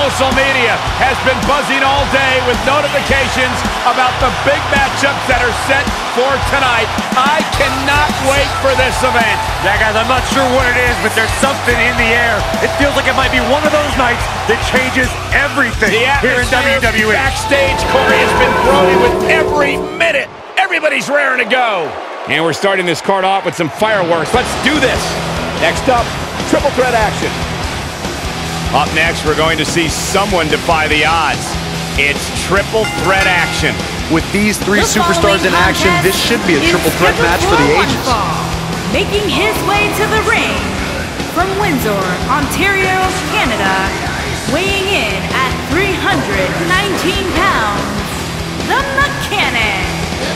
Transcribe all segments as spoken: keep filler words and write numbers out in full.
social media has been buzzing all day with notifications about the big matchups that are set for tonight. I cannot wait for this event. Yeah, guys, I'm not sure what it is, but there's something in the air. It feels like it might be one of those nights that changes everything here in W W E. Backstage, Corey has been growing with every minute. Everybody's raring to go. And we're starting this card off with some fireworks. Let's do this. Next up, triple threat action. Up next, we're going to see someone defy the odds. It's triple threat action. With these three the superstars in action, this should be a triple threat match for the ages. Making his way to the ring from Windsor, Ontario, Canada, weighing in at three hundred nineteen pounds, the Mechanic.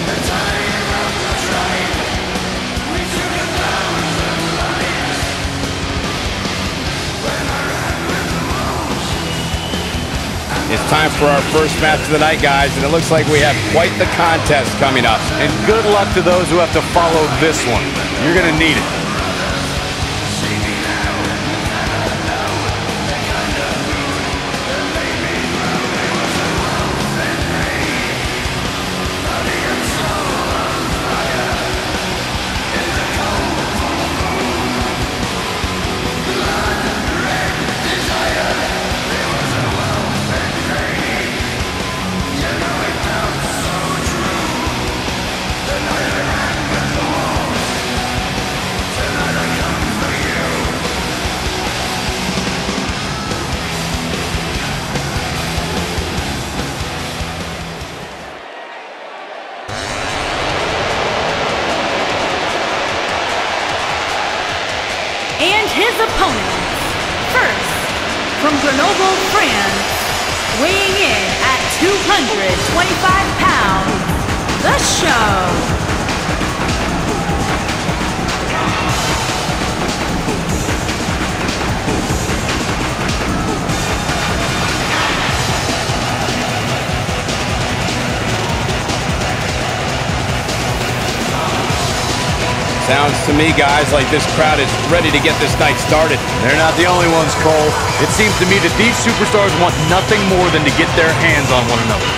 It's time for our first match of the night, guys, and it looks like we have quite the contest coming up. And good luck to those who have to follow this one. You're going to need it. His opponent, first, from Grenoble, France, weighing in at two hundred twenty-five pounds, The Show. Sounds to me, guys, like this crowd is ready to get this night started. They're not the only ones, Cole. It seems to me that these superstars want nothing more than to get their hands on one another.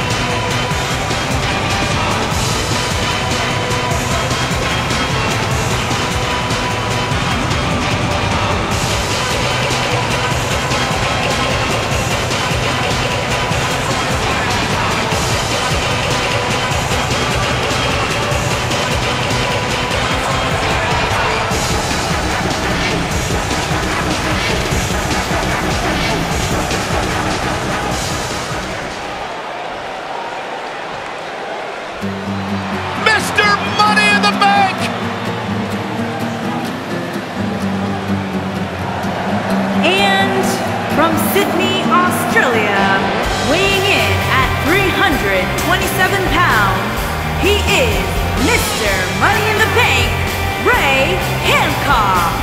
twenty-seven pounds, he is Mister Money in the Bank, Hancock.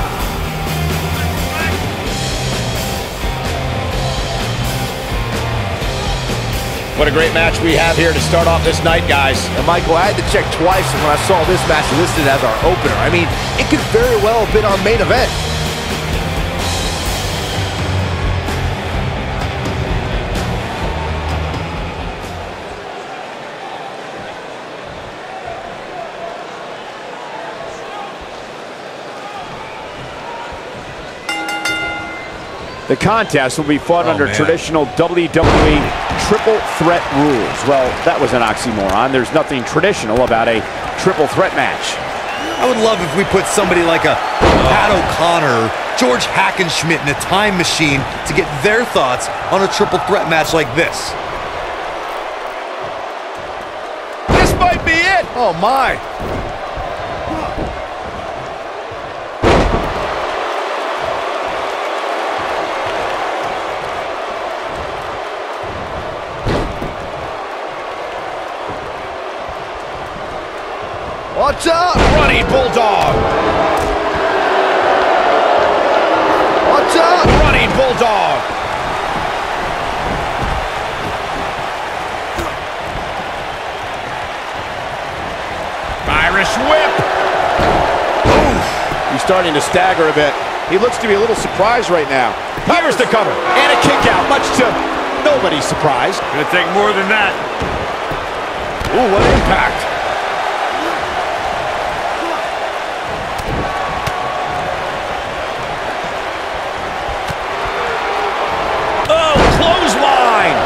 What a great match we have here to start off this night, guys. And Michael, I had to check twice when I saw this match listed as our opener. I mean, it could very well have been our main event. The contest will be fought oh, under man. traditional W W E triple threat rules. Well, that was an oxymoron. There's nothing traditional about a triple threat match. I would love if we put somebody like a Pat O'Connor, George Hackenschmidt in a time machine to get their thoughts on a triple threat match like this. This might be it. Oh, my. Watch out! Running Bulldog! Watch out! Running Bulldog! Irish whip! Oof. He's starting to stagger a bit. He looks to be a little surprised right now. Covers the cover. And a kick out, much to Nobody's surprised. Gonna take more than that. Ooh, what impact. Oh, clothesline.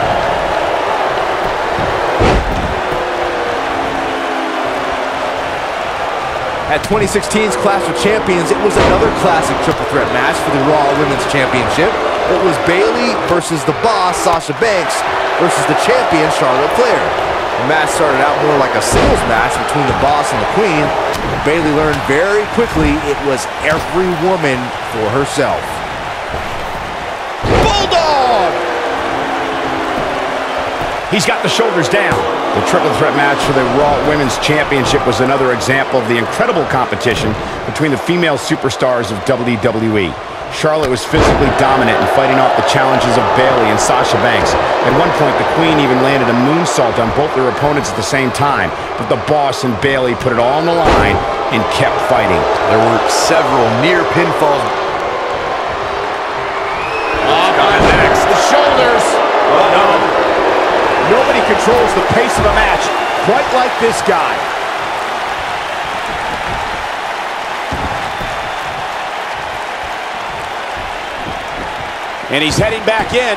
At twenty sixteen's Clash of Champions, it was another classic triple threat match for the Raw Women's Championship. It was Bayley versus the Boss, Sasha Banks, versus the champion, Charlotte Flair. The match started out more like a singles match between the Boss and the Queen. Bayley learned very quickly it was every woman for herself. Bulldog! He's got the shoulders down. The triple threat match for the Raw Women's Championship was another example of the incredible competition between the female superstars of W W E. Charlotte was physically dominant and fighting off the challenges of Bayley and Sasha Banks. At one point, the Queen even landed a moonsault on both their opponents at the same time, but the Boss and Bayley put it all on the line and kept fighting. There were several near pinfalls. Up on next, the shoulders. Oh, no. Nobody controls the pace of a match quite like this guy. And he's heading back in.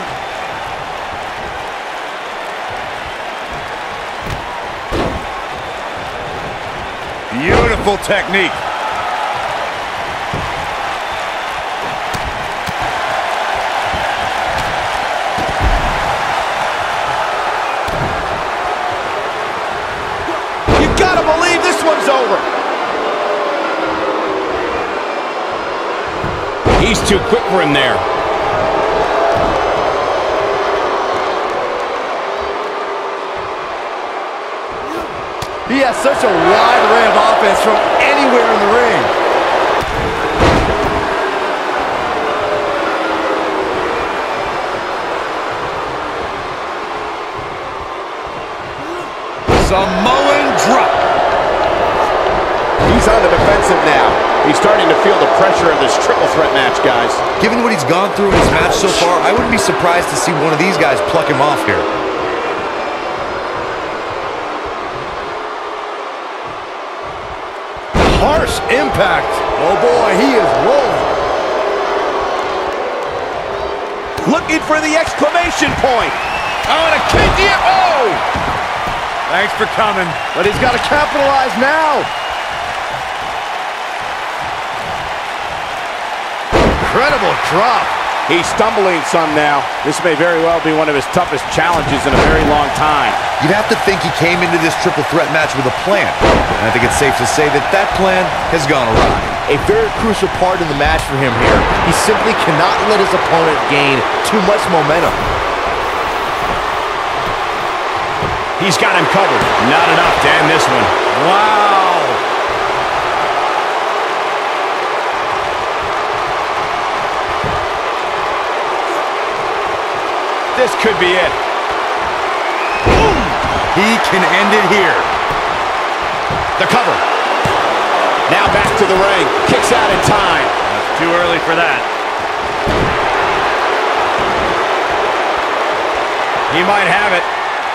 Beautiful technique. You gotta believe this one's over. He's too quick for him there. He has such a wide array of offense from anywhere in the ring. Samoan drop. He's on the defensive now. He's starting to feel the pressure of this triple threat match, guys. Given what he's gone through in his match so far, I wouldn't be surprised to see one of these guys pluck him off here. Harsh impact. Oh boy, he is rolling. Looking for the exclamation point. Oh, and a kick here. Oh! Thanks for coming. But he's got to capitalize now. Incredible drop. He's stumbling some now. This may very well be one of his toughest challenges in a very long time. You'd have to think he came into this triple threat match with a plan. And I think it's safe to say that that plan has gone awry. A very crucial part in the match for him here. He simply cannot let his opponent gain too much momentum. He's got him covered. Not enough to end this one. Wow. This could be it. Boom! He can end it here. The cover. Now back to the ring. Kicks out in time. That's too early for that. He might have it.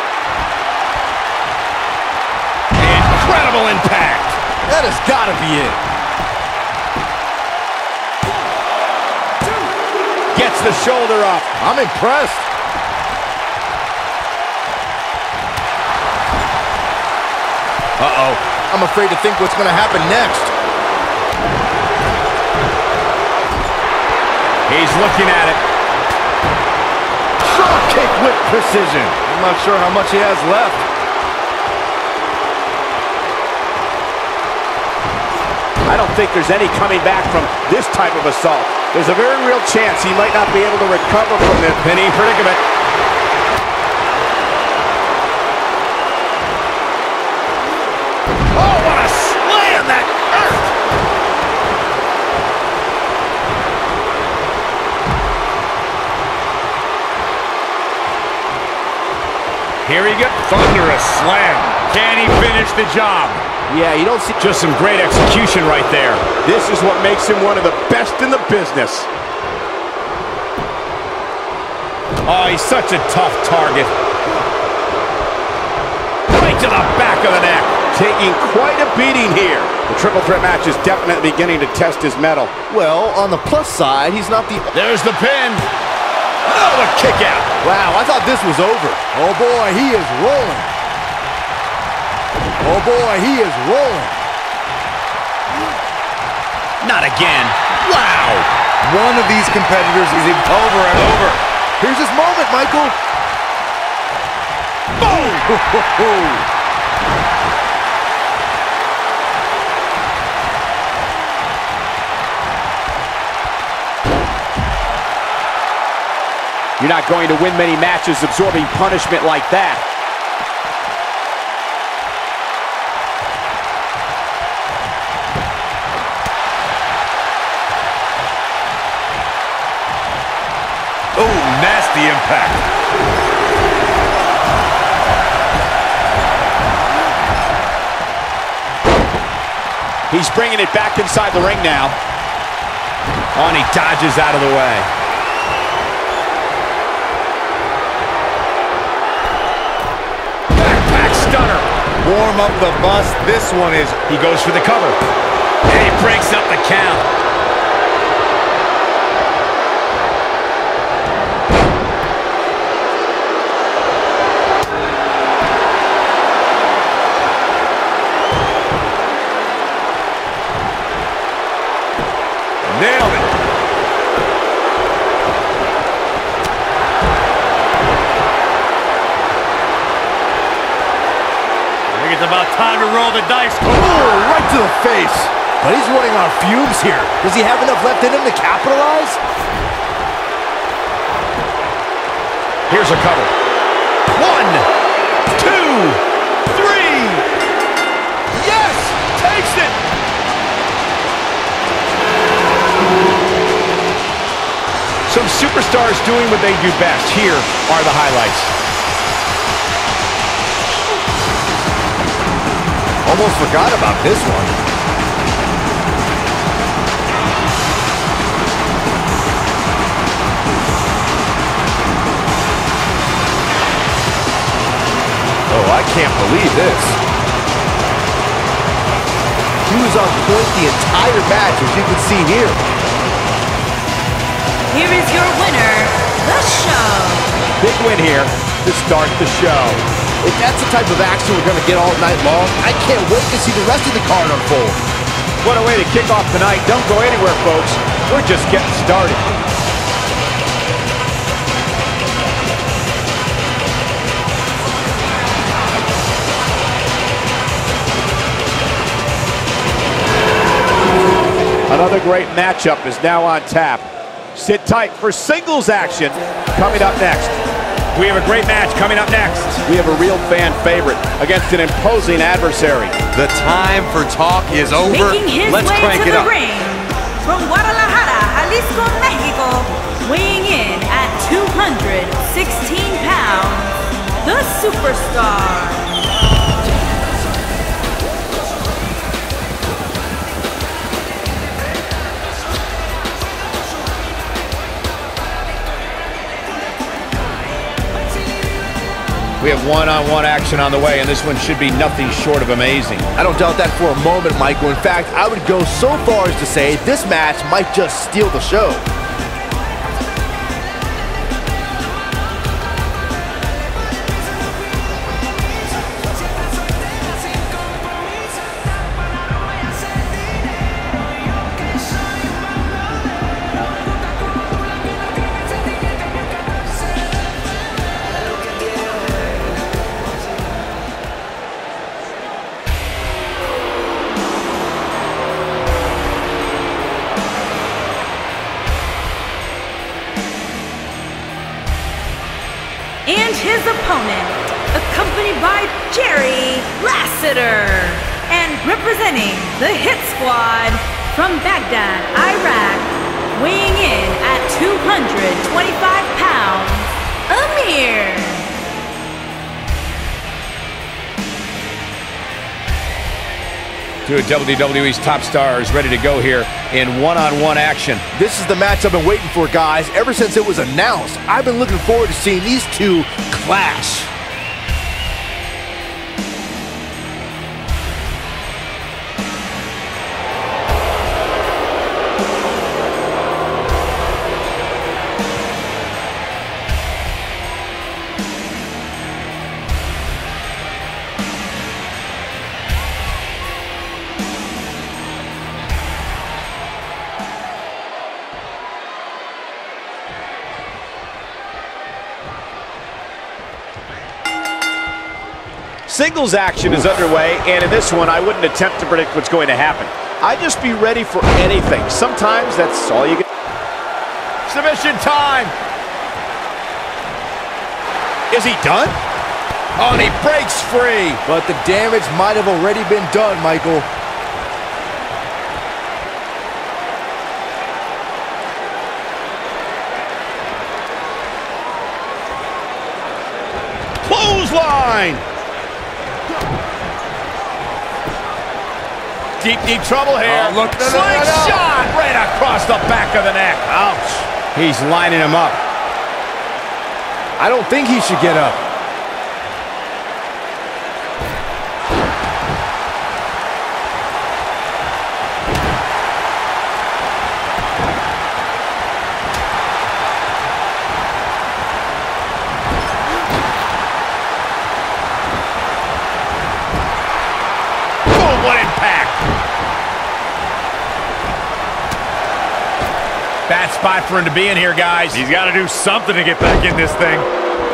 Incredible impact. That has got to be it. Gets the shoulder up. I'm impressed. Uh-oh. I'm afraid to think what's going to happen next. He's looking at it. Drop kick with precision. I'm not sure how much he has left. I don't think there's any coming back from this type of assault. There's a very real chance he might not be able to recover from this Penny predicament. Oh, what a slam that hurt! Here he goes. Thunderous slam. Can he finish the job? Yeah, you don't see Just some great execution right there. This is what makes him one of the best in the business. Oh, he's such a tough target. Right to the back of the neck. Taking quite a beating here. The triple threat match is definitely beginning to test his mettle. Well, on the plus side, he's not the... There's the pin. Oh, the kick out. Wow, I thought this was over. Oh boy, he is rolling. Oh boy, he is rolling. Not again. Wow. One of these competitors is in over and over. Here's his moment, Michael. Boom. You're not going to win many matches absorbing punishment like that. Oh, nasty impact. He's bringing it back inside the ring now. Oh, and he dodges out of the way. Stunner. Warm up the bus. This one is... He goes for the cover. And he breaks up the count. Nailed it. It's about time to roll the dice. Oh, right to the face. But he's running on fumes here. Does he have enough left in him to capitalize? Here's a cover. One, two, three. Yes! Takes it! Some superstars doing what they do best. Here are the highlights. Almost forgot about this one. Oh, I can't believe this. He was on point the entire match, as you can see here. Here is your winner, The Show. Big win here to start the show. If that's the type of action we're going to get all night long, I can't wait to see the rest of the card unfold. What a way to kick off tonight. Don't go anywhere, folks. We're just getting started. Another great matchup is now on tap. Sit tight for singles action coming up next. We have a great match coming up next. We have a real fan favorite against an imposing adversary. The time for talk is over. Making his Let's way crank to it the up. ring from Guadalajara, Jalisco, Mexico, weighing in at two hundred sixteen pounds, the Superstar. We have one-on-one action on the way, and this one should be nothing short of amazing. I don't doubt that for a moment, Michael. In fact, I would go so far as to say this match might just steal the show. And his opponent, accompanied by Jerry Lassiter, and representing the Hit Squad from Baghdad, Iraq, weighing in at two hundred twenty-five pounds, Amir. Two of W W E's top stars ready to go here in one-on-one action. This is the match I've been waiting for, guys. Ever since it was announced, I've been looking forward to seeing these two clash. Singles action is underway, and in this one, I wouldn't attempt to predict what's going to happen. I'd just be ready for anything. Sometimes that's all you get. Submission time. Is he done? Oh, and he breaks free. But the damage might have already been done, Michael. Clothesline. Deep, deep trouble here. Oh, look, no, no, no, no, Slingshot no. right across the back of the neck. Ouch. He's lining him up. I don't think he should get up. Boom, what impact. Bad spot for him to be in here, guys. He's got to do something to get back in this thing.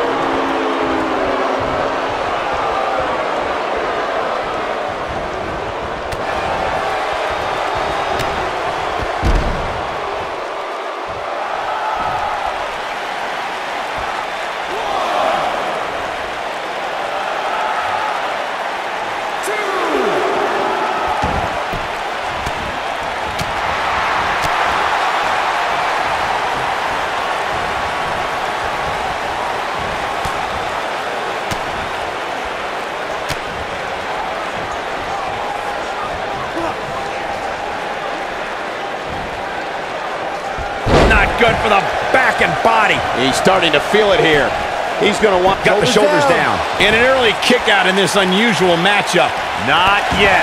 Good for the back and body. He's starting to feel it here. He's going to want got the shoulders down. down. And an early kick out in this unusual matchup. Not yet.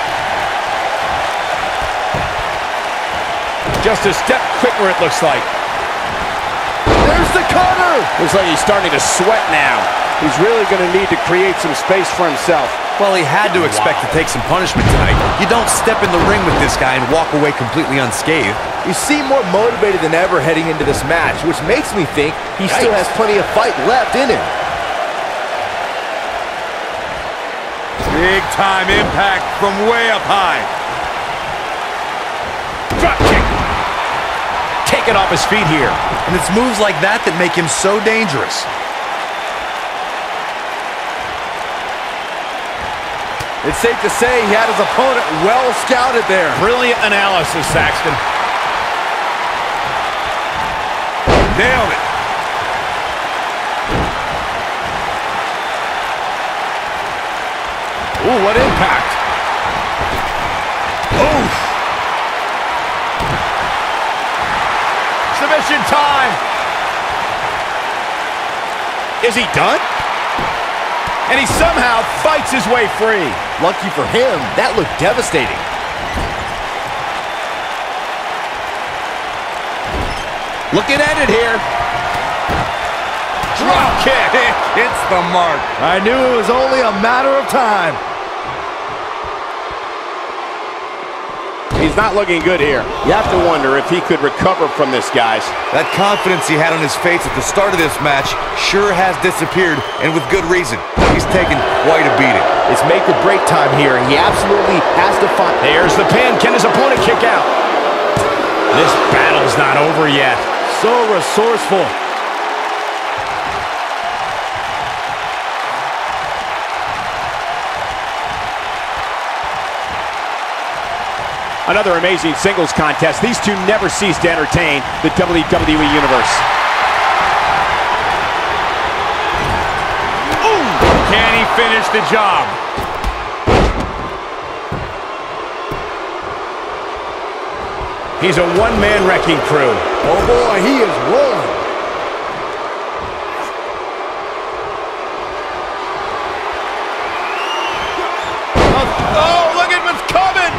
Just a step quicker, it looks like. There's the cutter. Looks like he's starting to sweat now. He's really going to need to create some space for himself. Well, he had to expect wow. to take some punishment tonight. You don't step in the ring with this guy and walk away completely unscathed. You seem more motivated than ever heading into this match, which makes me think he Yikes. still has plenty of fight left in him. Big time impact from way up high. Drop kick. Taking off his feet here. And it's moves like that that make him so dangerous. It's safe to say he had his opponent well scouted there. Brilliant analysis, Saxton. Nailed it. Ooh, what impact. Oof. Submission time. Is he done? And he somehow fights his way free. Lucky for him, that looked devastating. Looking at it here. Drop kick. Hits the mark. I knew it was only a matter of time. He's not looking good here. You have to wonder if he could recover from this, guys. That confidence he had on his face at the start of this match sure has disappeared, and with good reason. He's taken quite a beating. It's make or break time here, and he absolutely has to find... There's the pin. Can his opponent kick out? This battle's not over yet. So resourceful. Another amazing singles contest. These two never cease to entertain the W W E Universe. Ooh! Can he finish the job? He's a one-man wrecking crew. Oh boy, he is rolling. Oh, look at what's coming!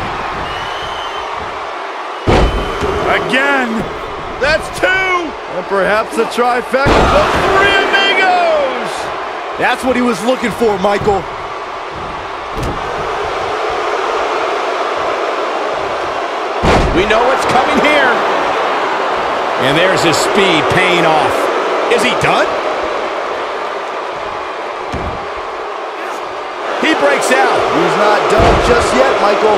Again! That's two! And perhaps a trifecta. The three amigos! That's what he was looking for, Michael. We know what's coming here. And there's his speed paying off. Is he done? He breaks out. He's not done just yet, Michael.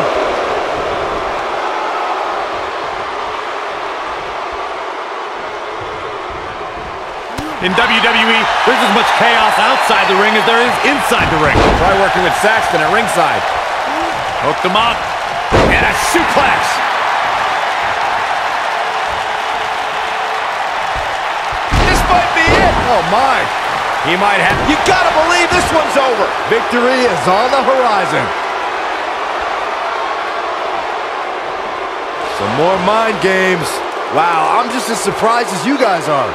In W W E, there's as much chaos outside the ring as there is inside the ring. Try working with Saxton at ringside. Hooked him up. And a suplex. This might be it. Oh, my. He might have. You gotta believe this one's over. Victory is on the horizon. Some more mind games. Wow, I'm just as surprised as you guys are.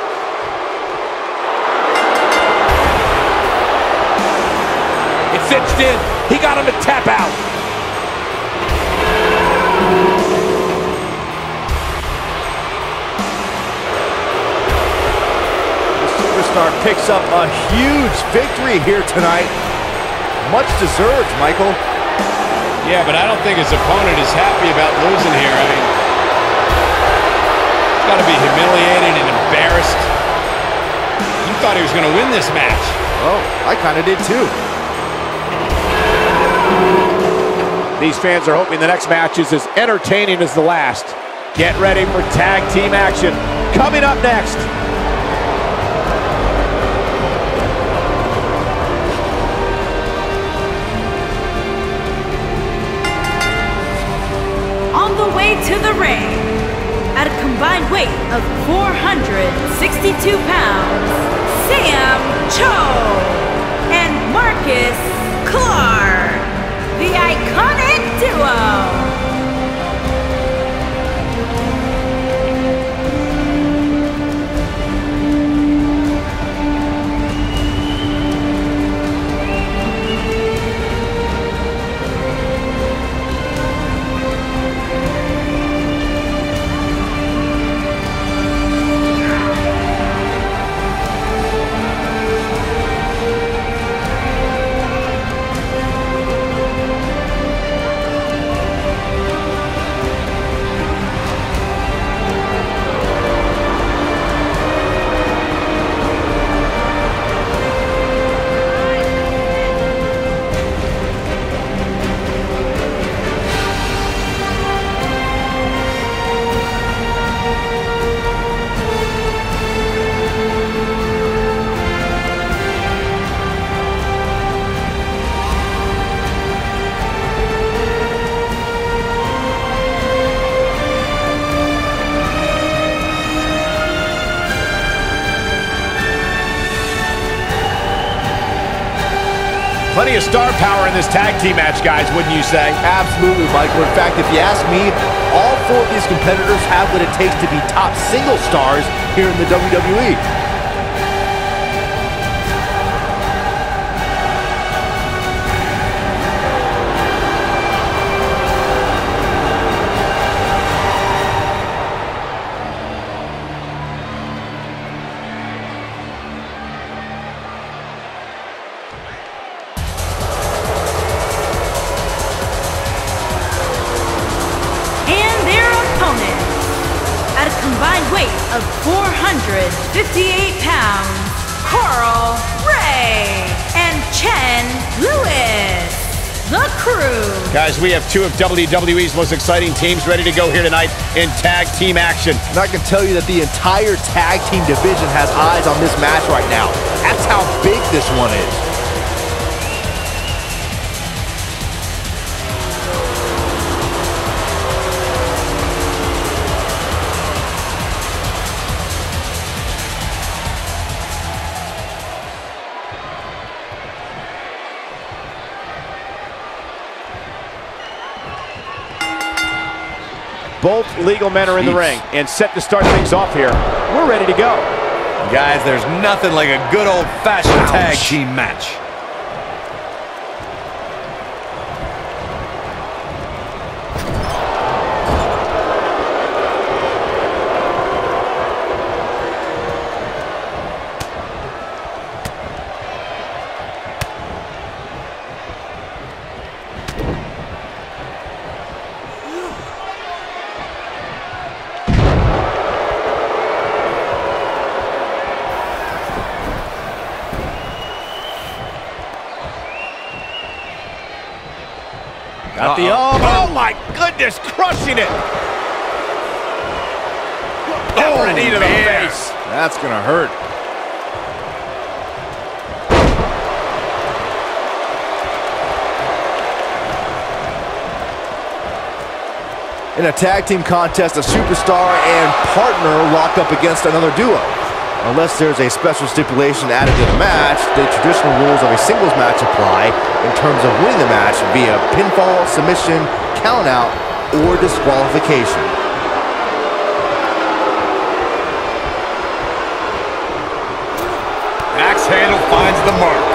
It's cinched in. He got him to tap out. Superstar picks up a huge victory here tonight. Much deserved, Michael. Yeah, but I don't think his opponent is happy about losing here. I mean, he's got to be humiliated and embarrassed. You thought he was going to win this match. Oh, I kind of did too. These fans are hoping the next match is as entertaining as the last. Get ready for tag team action. Coming up next. On the way to the ring, at a combined weight of four hundred sixty-two pounds, Sam Cho and Marcus Clarke, the iconic duo. Plenty of star power in this tag team match, guys, wouldn't you say? Absolutely, Michael. In fact, if you ask me, all four of these competitors have what it takes to be top single stars here in the W W E. Of four hundred fifty-eight pounds, Carl Ray and Chen Lewis, the Crew. Guys, we have two of W W E's most exciting teams ready to go here tonight in tag team action. And I can tell you that the entire tag team division has eyes on this match right now. That's how big this one is. Both legal men are in the ring and set to start things off here. We're ready to go. Guys, there's nothing like a good old-fashioned tag team match. Got the Uh-oh. elbow. Oh my goodness, crushing it. Oh, a knee to the man. face. That's gonna hurt. In a tag team contest, a superstar and partner lock up against another duo. Unless there's a special stipulation added to the match, the traditional rules of a singles match apply in terms of winning the match via pinfall, submission, countout, or disqualification. Axe handle finds the mark.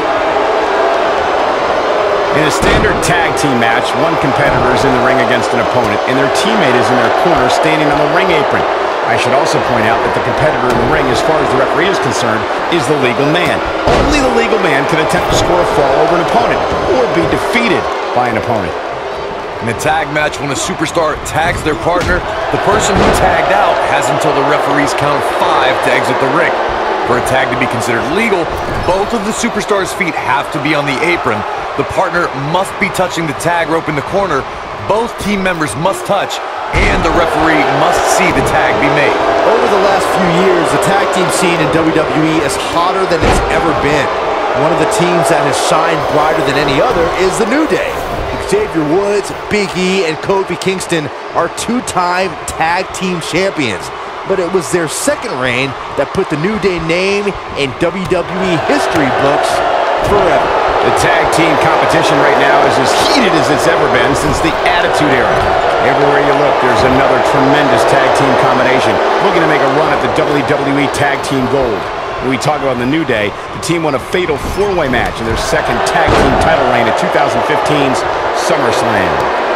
In a standard tag team match, one competitor is in the ring against an opponent, and their teammate is in their corner standing on the ring apron. I should also point out that the competitor in the ring, as far as the referee is concerned, is the legal man. Only the legal man can attempt to score a fall over an opponent or be defeated by an opponent. In a tag match, when a superstar tags their partner, the person who tagged out has until the referee's count of five to exit the ring. For a tag to be considered legal, both of the superstars' feet have to be on the apron. The partner must be touching the tag rope in the corner. Both team members must touch, and the referee must see the tag be made. Over the last few years, the tag team scene in W W E is hotter than it's ever been. One of the teams that has shined brighter than any other is the New Day. Xavier Woods, Big E, and Kofi Kingston are two-time tag team champions. But it was their second reign that put the New Day name in W W E history books forever. The tag team competition right now is as heated as it's ever been since the Attitude Era. Everywhere you look, there's another tremendous tag team combination looking to make a run at the W W E Tag Team Gold. When we talk about the New Day, the team won a fatal four-way match in their second tag team title reign at two thousand fifteen's SummerSlam.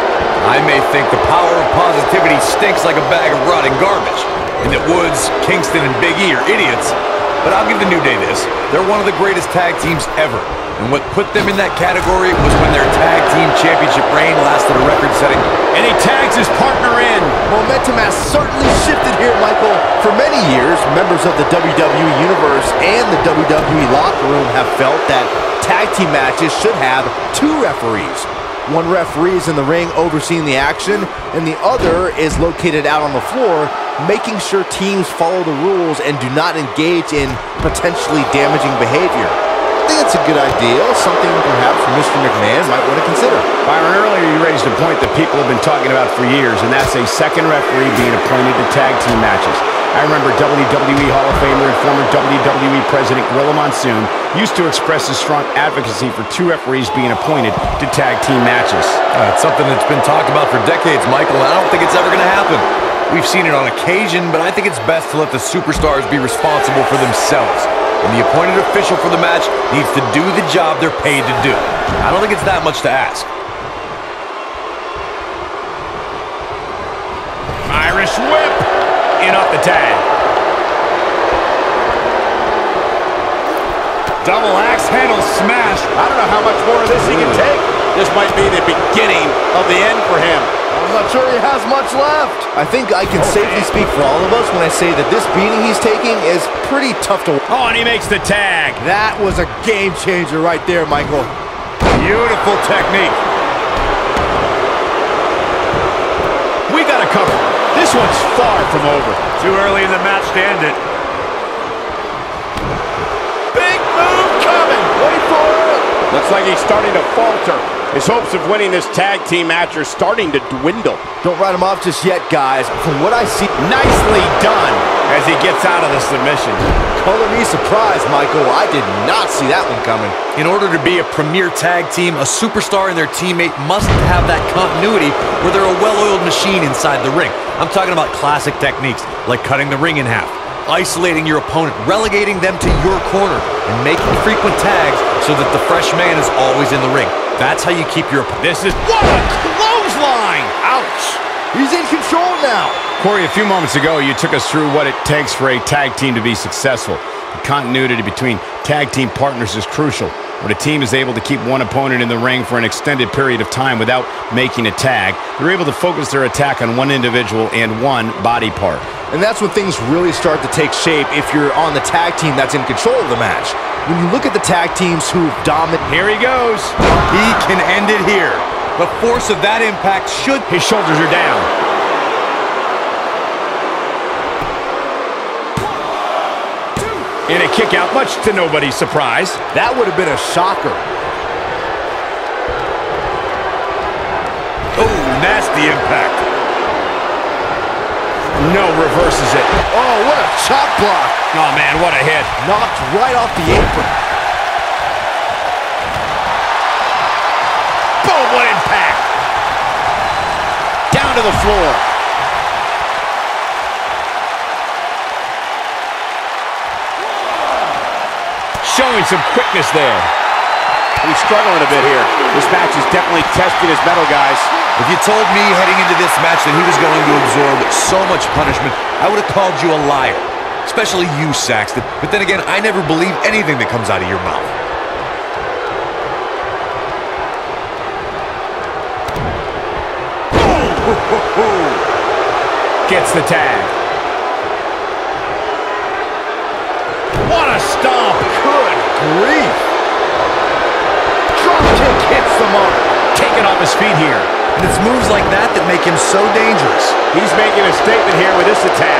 I may think the power of positivity stinks like a bag of rotting garbage, and that Woods, Kingston, and Big E are idiots, but I'll give the New Day this. They're one of the greatest tag teams ever, and what put them in that category was when their tag team championship reign lasted a record-setting. And he tags his partner in. Momentum has certainly shifted here, Michael. For many years, members of the W W E Universe and the W W E locker room have felt that tag team matches should have two referees. One referee is in the ring overseeing the action, and the other is located out on the floor, making sure teams follow the rules and do not engage in potentially damaging behavior. I think it's a good idea, something perhaps Mister McMahon might want to consider. Byron, earlier you raised a point that people have been talking about for years, and that's a second referee being appointed to tag team matches. I remember W W E Hall of Famer and former W W E President Gorilla Monsoon used to express his strong advocacy for two referees being appointed to tag team matches. Uh, it's something that's been talked about for decades, Michael, and I don't think it's ever going to happen. We've seen it on occasion, but I think it's best to let the superstars be responsible for themselves. And the appointed official for the match needs to do the job they're paid to do. I don't think it's that much to ask. Irish whip. In off the tag. Double axe handle smash. I don't know how much more of this he can take. This might be the beginning of the end for him. I'm not sure he has much left. I think I can safely speak for all of us when I say that this beating he's taking is pretty tough to watch. Oh, and he makes the tag. That was a game changer right there, Michael. Beautiful technique. We got a cover. This one's far from over. Too early in the match to end it. Big move coming. Wait for it. Looks like he's starting to falter. His hopes of winning this tag team match are starting to dwindle. Don't write him off just yet, guys. From what I see, Nicely done as he gets out of the submission. Color me surprised, Michael. I did not see that one coming. In order to be a premier tag team, a superstar and their teammate must have that continuity where they're a well-oiled machine inside the ring. I'm talking about classic techniques like cutting the ring in half, isolating your opponent, relegating them to your corner, and making frequent tags so that the fresh man is always in the ring. That's how you keep your opponent. This is... What a clothesline! Ouch! He's in control now. Corey, a few moments ago, you took us through what it takes for a tag team to be successful. The continuity between tag team partners is crucial. When a team is able to keep one opponent in the ring for an extended period of time without making a tag, they're able to focus their attack on one individual and one body part. And that's when things really start to take shape if you're on the tag team that's in control of the match. When you look at the tag teams who dominate... Here he goes. He can end it here. The force of that impact should... His shoulders are down. And a kick out, much to nobody's surprise. That would have been a shocker. Oh, nasty impact. No, reverses it. Oh, what a chop block. Oh, man, what a hit. Knocked right off the apron. Boom, what impact. Down to the floor. Showing some quickness there. He's struggling a bit here. This match is definitely testing his mettle, guys. If you told me heading into this match that he was going to absorb so much punishment, I would have called you a liar. Especially you, Saxton. But then again, I never believe anything that comes out of your mouth. Gets the tag. What a stomp. Good grief. Drop kick hits the mark. Taken off his feet here. And it's moves like that that make him so dangerous. He's making a statement here with this attack.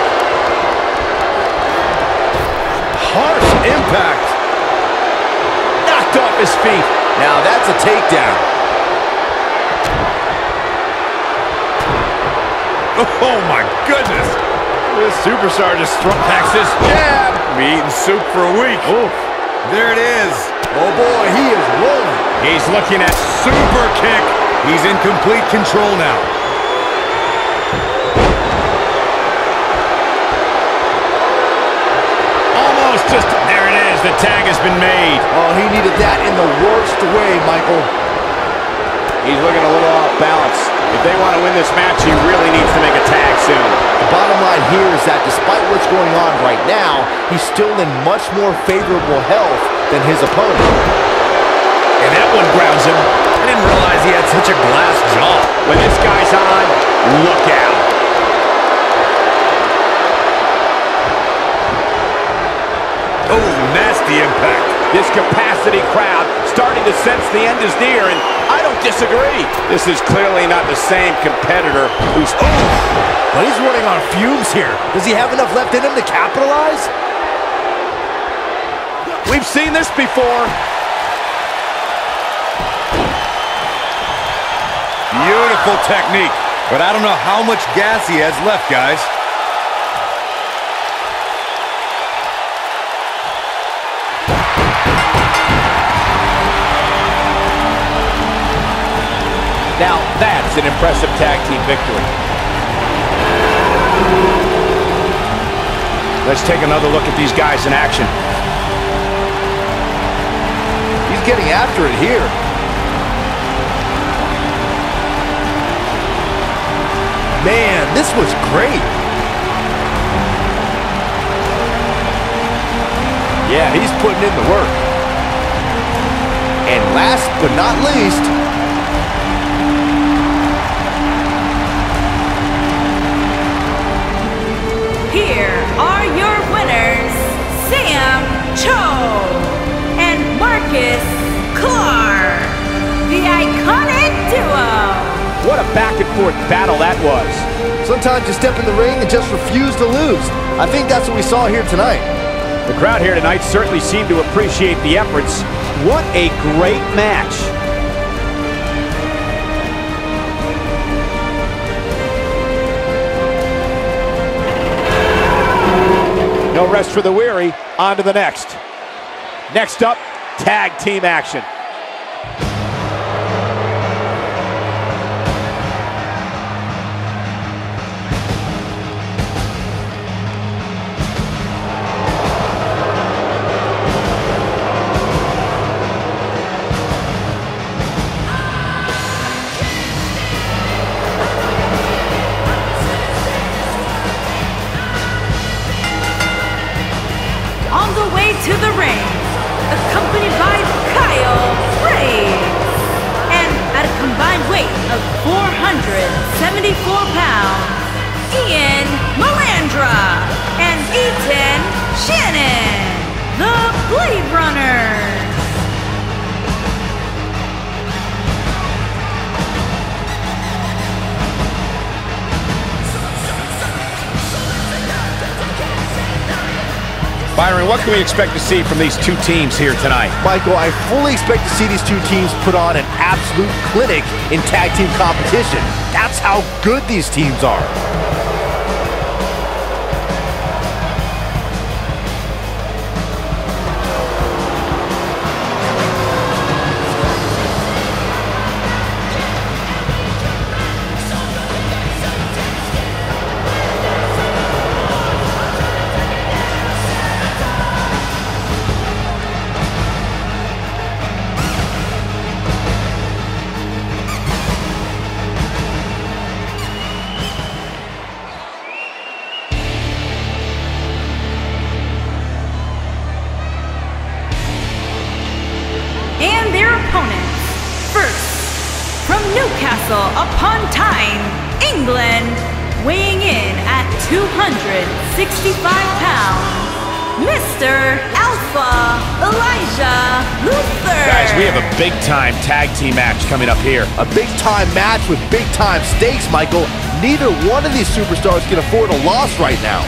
Harsh impact. Knocked off his feet. Now that's a takedown. Oh my goodness. This superstar just packs this jab. Be eating soup for a week. Oof. There it is. Oh boy, he is rolling. He's looking at Super kick. He's in complete control now. almost just, there it is. The tag has been made. Oh, he needed that in the worst way, Michael. He's looking a little off balance. If they want to win this match, he really needs to make a tag soon. The bottom line here is that despite what's going on right now, he's still in much more favorable health than his opponent. And that one grounds him. I didn't realize he had such a glass jaw. When this guy's on, look out. Oh, nasty impact. This capacity crowd starting to sense the end is near, and I don't disagree. This is clearly not the same competitor who's... Oh, but he's running on fumes here. Does he have enough left in him to capitalize? We've seen this before. Beautiful technique, but I don't know how much gas he has left, guys. Now that's an impressive tag team victory. Let's take another look at these guys in action. He's getting after it here. Man, this was great. Yeah, he's putting in the work. And last but not least, here are your winners, Sam Cho and Marcus Clarke, the iconic duo. What a back-and-forth battle that was. sometimes you step in the ring and just refuse to lose. I think that's what we saw here tonight. The crowd here tonight certainly seemed to appreciate the efforts. What a great match. No No rest for the weary. On to the next. Next up, tag team action. To the ring, accompanied by Kyle Reigns, and at a combined weight of four hundred seventy-four pounds, Ian Malandra and Ethan Shannon, the Blade Runners. Byron, what can we expect to see from these two teams here tonight? Michael, I fully expect to see these two teams put on an absolute clinic in tag team competition. That's how good these teams are. Upon Tyne, England, weighing in at two hundred sixty-five pounds, Mister Alpha Elijah Luthor. Guys, we have a big-time tag team match coming up here. A big-time match with big-time stakes, Michael. Neither one of these superstars can afford a loss right now.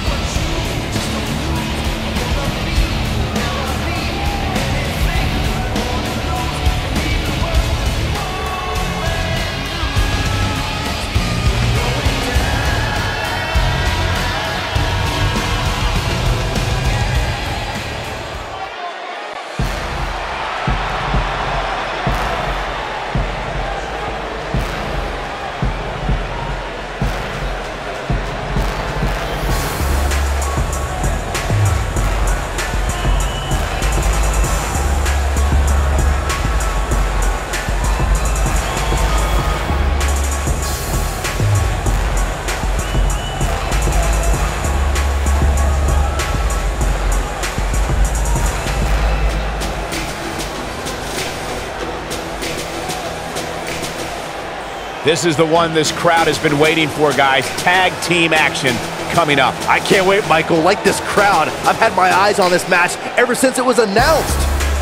This is the one this crowd has been waiting for, guys. Tag team action coming up. I can't wait, Michael. Like this crowd, I've had my eyes on this match ever since it was announced.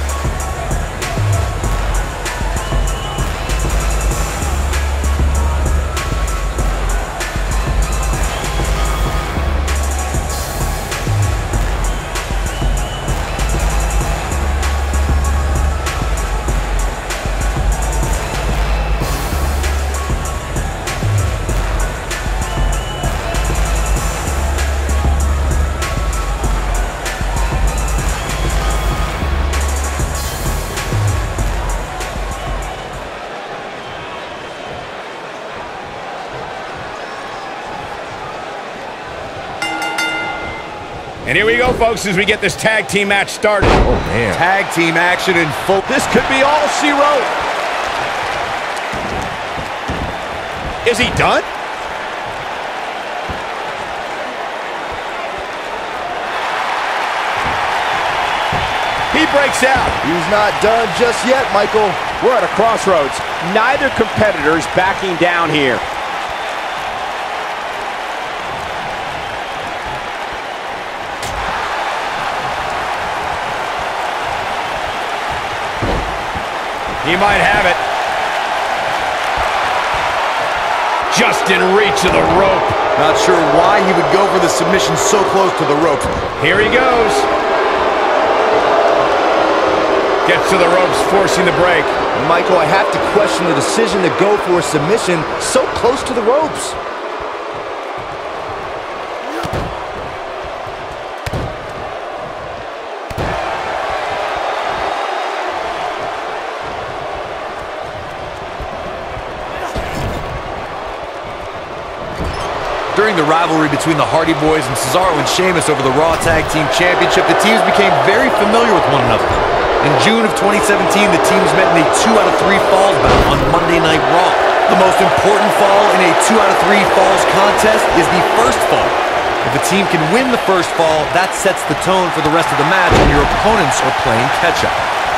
And here we go, folks, as we get this tag team match started. Oh, man. Tag team action in full. This could be all she wrote. Is he done? He breaks out. He's not done just yet, Michael. We're at a crossroads. Neither competitor's backing down here. He might have it. Just in reach of the rope. Not sure why he would go for the submission so close to the ropes. Here he goes. Gets to the ropes, forcing the break. Michael, I have to question the decision to go for a submission so close to the ropes. During the rivalry between the Hardy Boys and Cesaro and Sheamus over the Raw Tag Team Championship, the teams became very familiar with one another. In June of twenty seventeen, the teams met in a two out of three falls bout on Monday Night Raw. The most important fall in a two out of three falls contest is the first fall. If a team can win the first fall, that sets the tone for the rest of the match when your opponents are playing catch-up.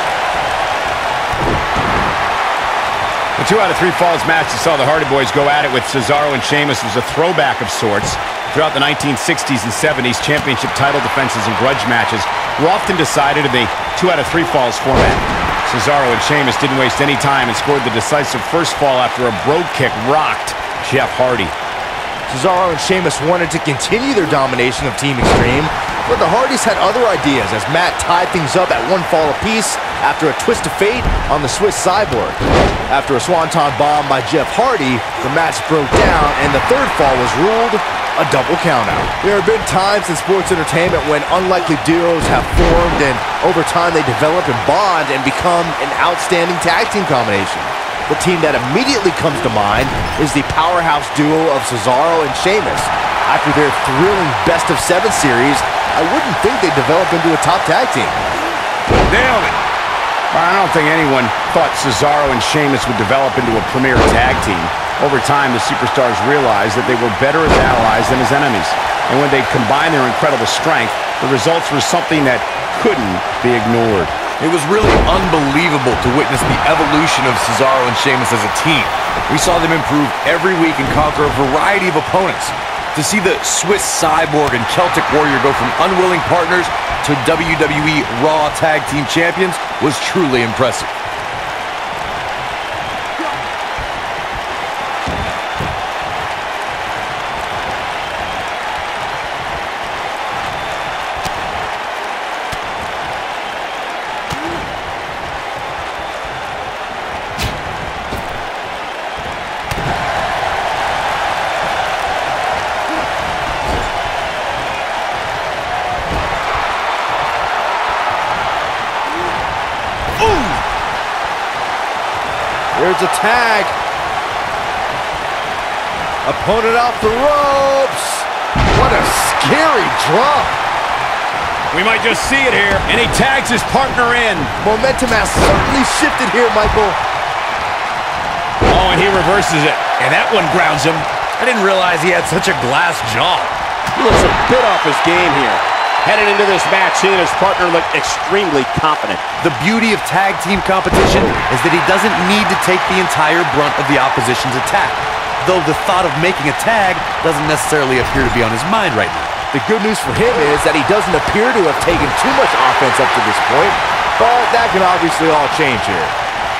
The two out of three falls match that saw the Hardy Boys go at it with Cesaro and Sheamus was a throwback of sorts. Throughout the nineteen sixties and seventies, championship title defenses and grudge matches were often decided in a two out of three falls format. Cesaro and Sheamus didn't waste any time and scored the decisive first fall after a brogue kick rocked Jeff Hardy. Cesaro and Sheamus wanted to continue their domination of Team Extreme, but the Hardys had other ideas as Matt tied things up at one fall apiece after a twist of fate on the Swiss Cyborg. After a swanton bomb by Jeff Hardy, the match broke down and the third fall was ruled a double countout. There have been times in sports entertainment when unlikely duos have formed and over time they develop and bond and become an outstanding tag team combination. The team that immediately comes to mind is the powerhouse duo of Cesaro and Sheamus. After their thrilling best of seven series, I wouldn't think they'd develop into a top tag team. Nailed it. I don't think anyone thought Cesaro and Sheamus would develop into a premier tag team. Over time, the superstars realized that they were better as allies than as enemies. And when they combined their incredible strength, the results were something that couldn't be ignored. It was really unbelievable to witness the evolution of Cesaro and Sheamus as a team. We saw them improve every week and conquer a variety of opponents. To see the Swiss Cyborg and Celtic Warrior go from unwilling partners to W W E Raw Tag Team Champions was truly impressive. There's a tag. Opponent off the ropes. What a scary drop. We might just see it here, and he tags his partner in. Momentum has certainly shifted here, Michael. Oh, and he reverses it, and that one grounds him. I didn't realize he had such a glass jaw. He looks a bit off his game here. Headed into this match, he and his partner look extremely confident. The beauty of tag team competition is that he doesn't need to take the entire brunt of the opposition's attack, though the thought of making a tag doesn't necessarily appear to be on his mind right now. The good news for him is that he doesn't appear to have taken too much offense up to this point, but that can obviously all change here.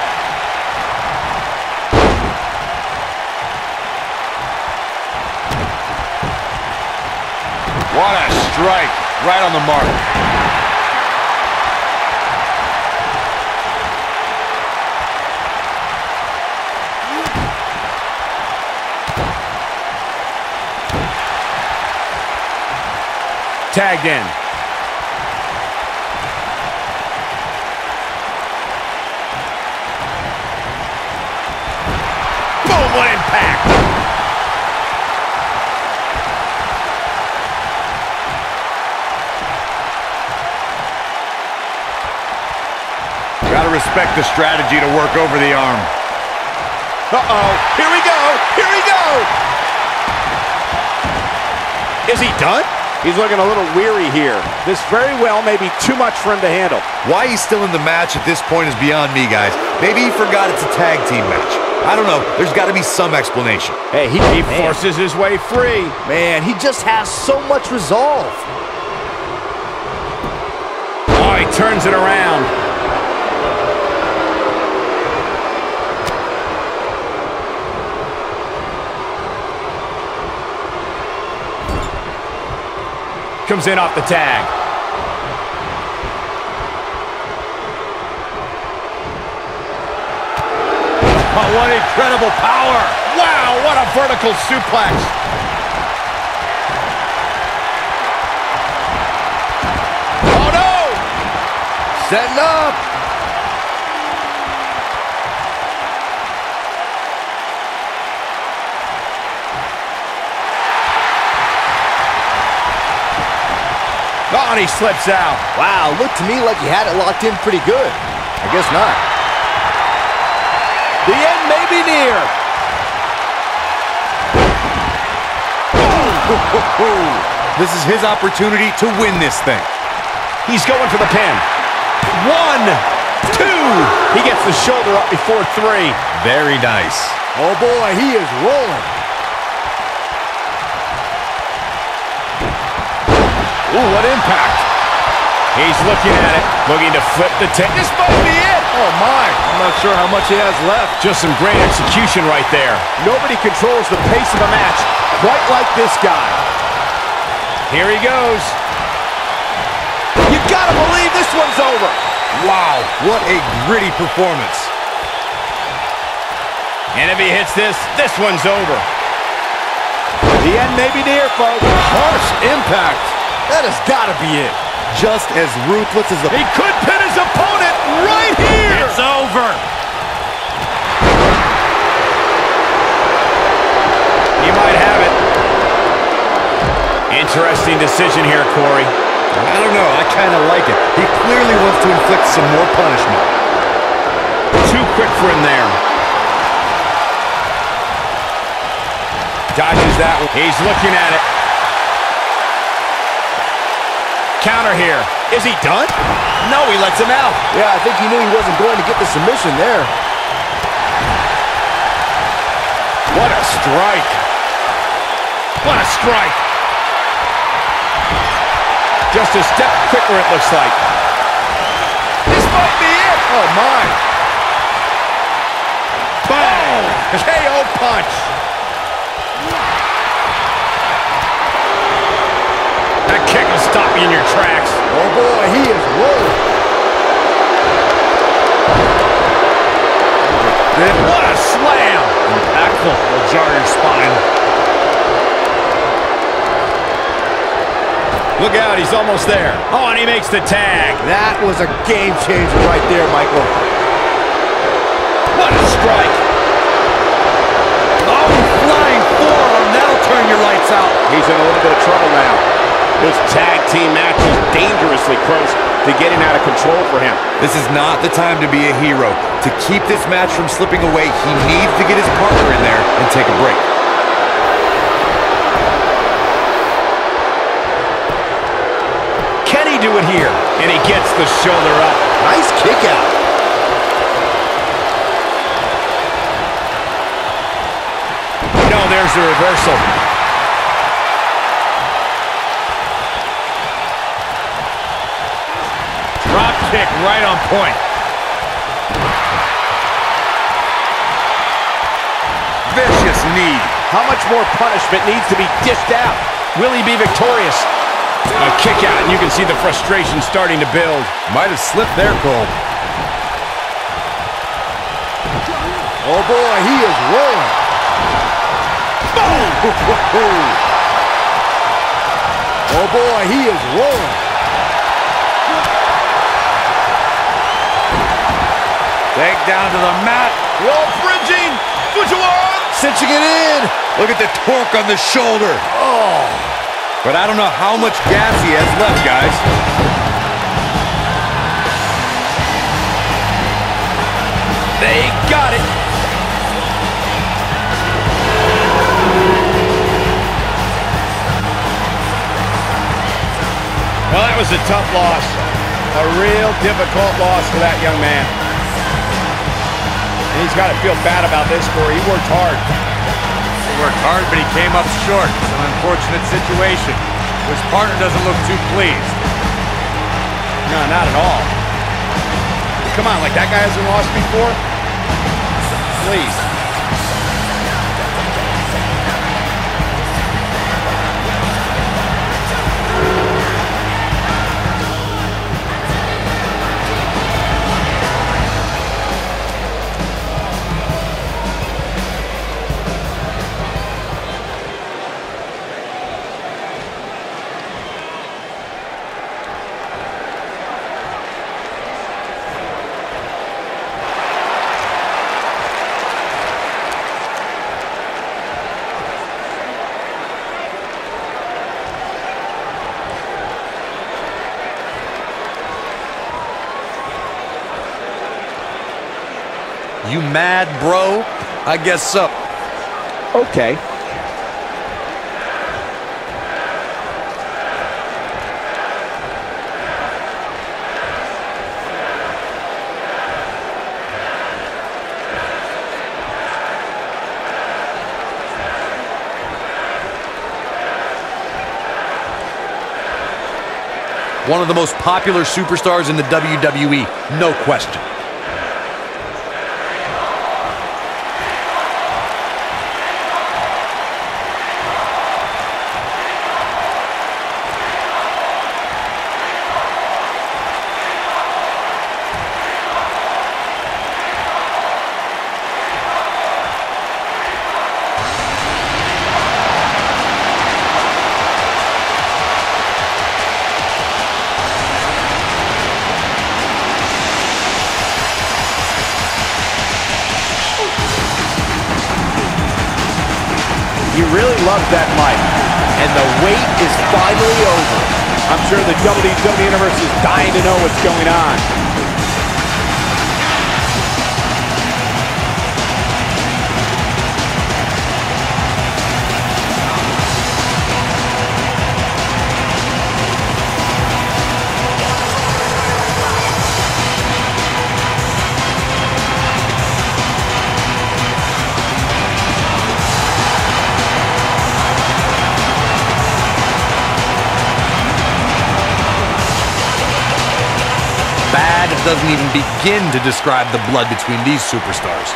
What a strike, right on the mark. Tagged in. Boom, what impact! Gotta respect the strategy to work over the arm. Uh-oh, here we go, here we go! Is he done? He's looking a little weary here. This very well may be too much for him to handle. Why he's still in the match at this point is beyond me, guys. Maybe he forgot it's a tag team match. I don't know. There's got to be some explanation. Hey, he, he Forces his way free. Man, he just has so much resolve. Oh, he turns it around. Comes in off the tag. Oh, what incredible power! Wow, what a vertical suplex. Oh no! Setting up. Oh, and he slips out. Wow, looked to me like he had it locked in pretty good. I guess not. The end may be near. This is his opportunity to win this thing. He's going for the pin. One, two. He gets the shoulder up before three. Very nice. Oh boy, he is rolling. Ooh, what impact. He's looking at it, looking to flip the tape. This might be it. Oh my, I'm not sure how much he has left. Just some great execution right there. Nobody controls the pace of a match quite like this guy. Here he goes. You gotta believe this one's over. Wow, what a gritty performance. And if he hits this, this one's over. The end may be near, folks. Harsh impact. That has gotta be it. Just as ruthless as the... He could pin his opponent right here. It's over. He might have it. Interesting decision here, Corey. I don't know, I kind of like it. He clearly wants to inflict some more punishment. Too quick for him there. Dodges that one. He's looking at it. Counter here. Is he done? No, he lets him out. Yeah, I think he knew he wasn't going to get the submission there. What a strike. What a strike. Just a step quicker, it looks like. This might be it. Oh, my. Boom. K O punch. That kick will stop you in your tracks. Oh, boy, he is rolling. What a slam. Impactful. Will jar your spine. Look out, he's almost there. Oh, and he makes the tag. That was a game changer right there, Michael. What a strike. Oh, flying forearm. That'll turn your lights out. He's in a little bit of trouble now. This tag team match is dangerously close to getting out of control for him. This is not the time to be a hero. To keep this match from slipping away, he needs to get his partner in there and take a break. Can he do it here? And he gets the shoulder up. Nice kick out. No, there's the reversal. Drop kick right on point. Vicious knee. How much more punishment needs to be dished out? Will he be victorious? A kick out, and you can see the frustration starting to build. Might have slipped there, Cole. Oh, boy, he is rolling. Boom! Oh, boy, he is rolling. Take down to the mat. Roll bridging. Fujiwara. Cinching it in. Look at the torque on the shoulder. Oh. But I don't know how much gas he has left, guys. They got it. Well, that was a tough loss. A real difficult loss for that young man. And he's got to feel bad about this, Corey. He worked hard. He worked hard, but he came up short. It's an unfortunate situation. His partner doesn't look too pleased. No, not at all. Come on, like that guy hasn't lost before? Please. You mad, bro? I guess so. Okay. One of the most popular superstars in the W W E, no question. You really love that mic. And the wait is finally over. I'm sure the W W E Universe is dying to know what's going on. Bad doesn't even begin to describe the blood between these superstars.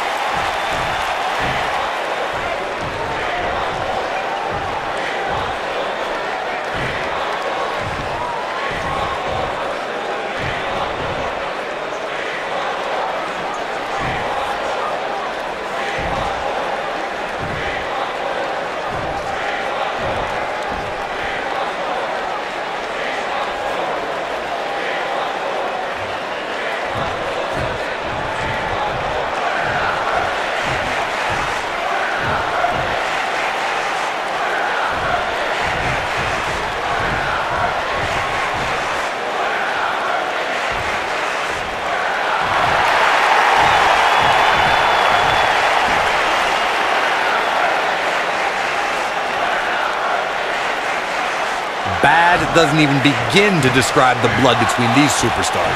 Bad doesn't even begin to describe the blood between these superstars.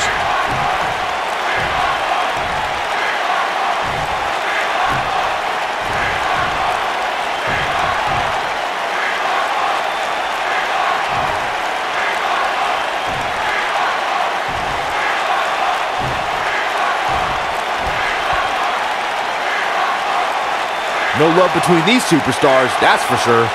No love between these superstars, that's for sure.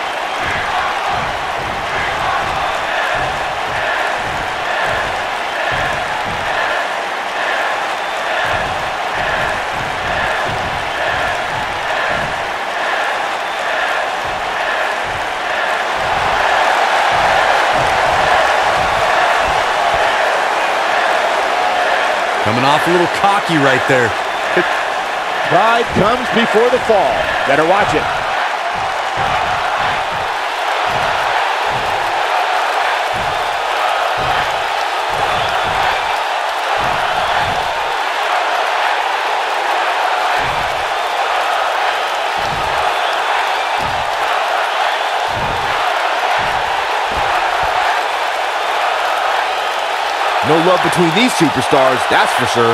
Coming off a little cocky right there. Pride comes before the fall. Better watch it. No love between these superstars, that's for sure.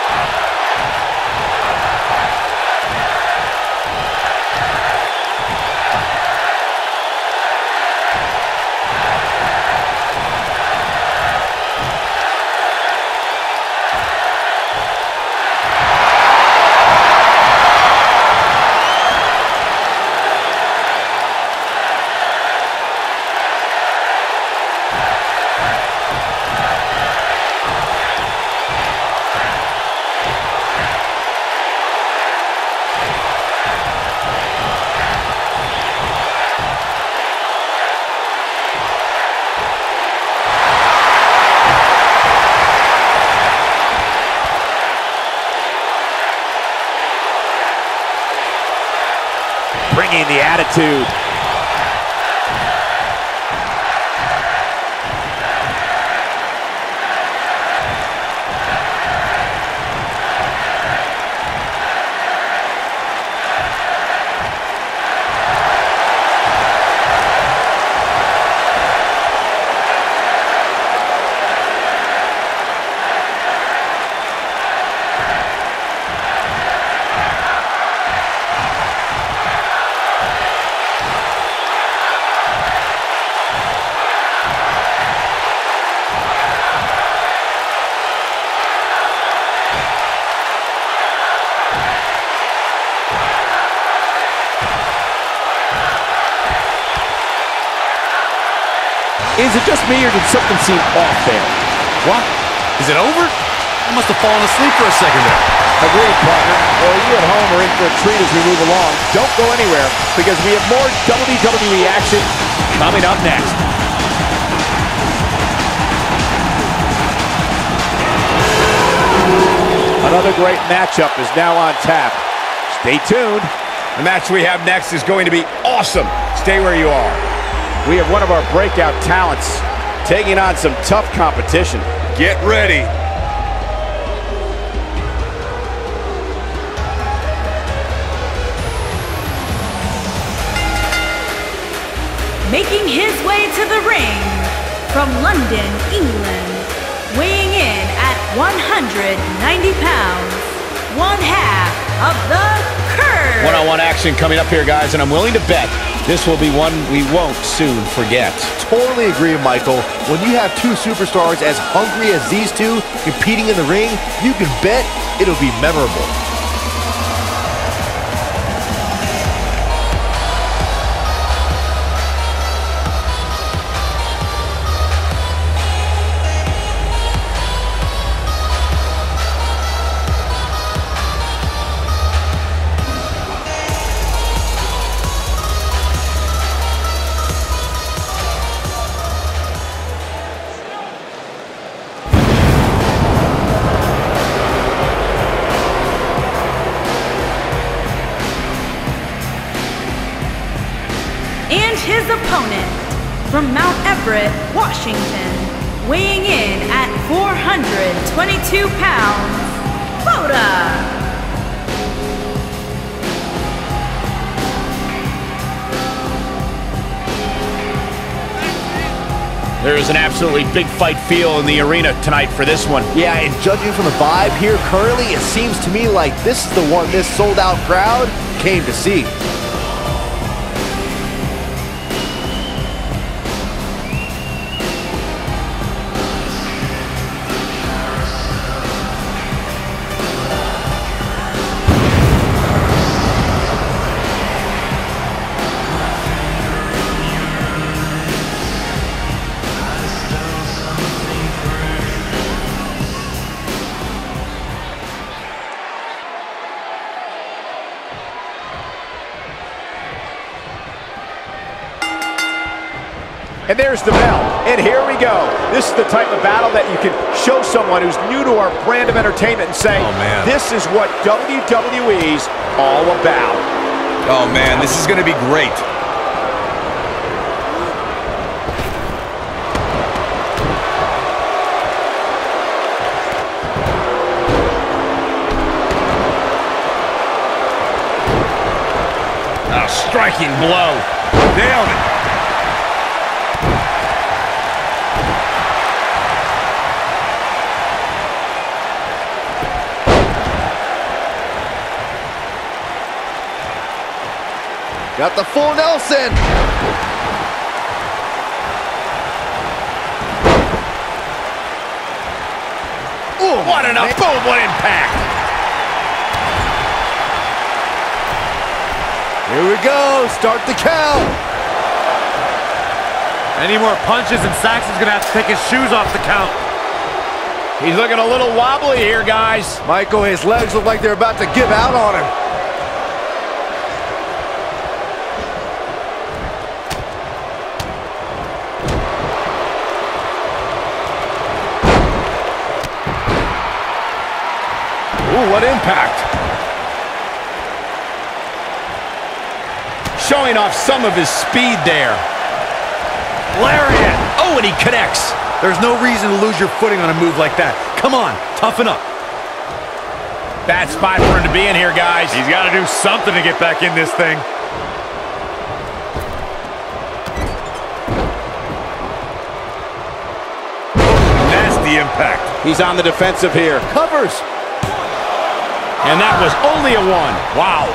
Bringing the attitude. Is it just me, or did something seem off there? What? Is it over? I must have fallen asleep for a second there. Agreed, partner. Well, you at home are in for a treat as we move along. Don't go anywhere, because we have more W W E action coming up next. Another great matchup is now on tap. Stay tuned. The match we have next is going to be awesome. Stay where you are. We have one of our breakout talents taking on some tough competition. Get ready. Making his way to the ring from London, England, weighing in at one hundred ninety pounds, one half of the Curt. One-on-one action coming up here, guys, and I'm willing to bet this will be one we won't soon forget. Totally agree, Michael. When you have two superstars as hungry as these two competing in the ring, you can bet it'll be memorable. His opponent from Mount Everett, Washington, weighing in at four hundred twenty-two pounds, Vega. There is an absolutely big fight feel in the arena tonight for this one. Yeah, and judging from the vibe here currently, it seems to me like this is the one this sold-out crowd came to see. And there's the bell, and here we go. This is the type of battle that you can show someone who's new to our brand of entertainment and say, oh, man. This is what W W E's all about. Oh man, this is gonna be great. A striking blow. Nailed it. Got the full Nelson. Ooh, what an up, boom, what impact. Here we go, start the count. Any more punches and Saxon's gonna have to take his shoes off the count. He's looking a little wobbly here, guys. Michael, his legs look like they're about to give out on him. Ooh, what impact. Showing off some of his speed there. Lariat! Oh, and he connects. There's no reason to lose your footing on a move like that. Come on, toughen up. Bad spot for him to be in here, guys. He's got to do something to get back in this thing. Nasty impact. He's on the defensive here. Covers. And that was only a one. Wow.